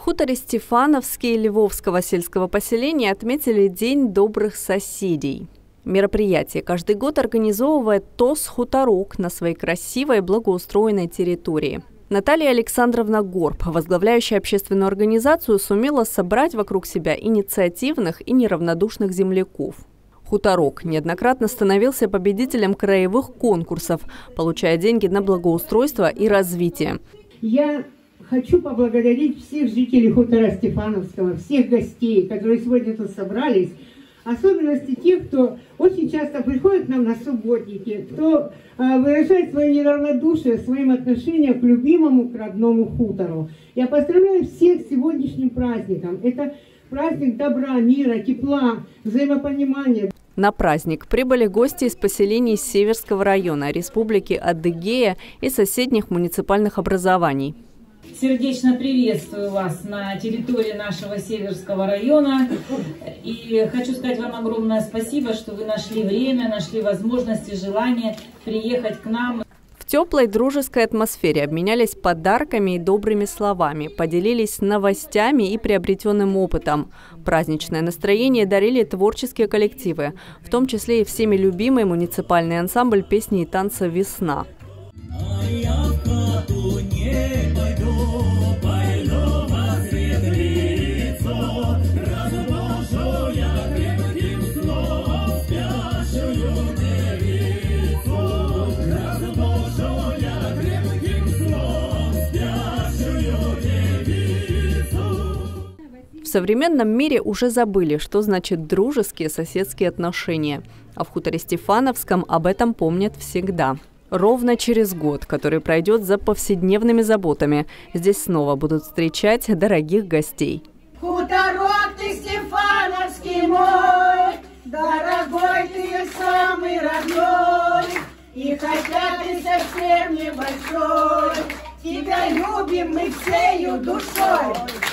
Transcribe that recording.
хуторе Стефановский Львовского сельского поселения отметили День добрых соседей. Мероприятие каждый год организовывает ТОС «Хуторок» на своей красивой благоустроенной территории. Наталья Александровна Горб, возглавляющая общественную организацию, сумела собрать вокруг себя инициативных и неравнодушных земляков. «Хуторок» неоднократно становился победителем краевых конкурсов, получая деньги на благоустройство и развитие. Я хочу поблагодарить всех жителей хутора Стефановского, всех гостей, которые сегодня тут собрались, в особенности тех, кто очень часто приходит к нам на субботники, кто выражает свое неравнодушие, своим отношением к любимому, к родному хутору. Я поздравляю всех с сегодняшним праздником. Это праздник добра, мира, тепла, взаимопонимания. На праздник прибыли гости из поселений Северского района, Республики Адыгея и соседних муниципальных образований. Сердечно приветствую вас на территории нашего Северского района. И хочу сказать вам огромное спасибо, что вы нашли время, нашли возможности, желание приехать к нам. В теплой дружеской атмосфере обменялись подарками и добрыми словами, поделились новостями и приобретенным опытом. Праздничное настроение дарили творческие коллективы, в том числе и всеми любимый муниципальный ансамбль песни и танца «Весна». В современном мире уже забыли, что значит дружеские соседские отношения. А в хуторе Стефановском об этом помнят всегда. Ровно через год, который пройдет за повседневными заботами, здесь снова будут встречать дорогих гостей. Хуторок ты Стефановский мой, дорогой ты самый родной, и хотя ты совсем небольшой, тебя любим мы всею душой.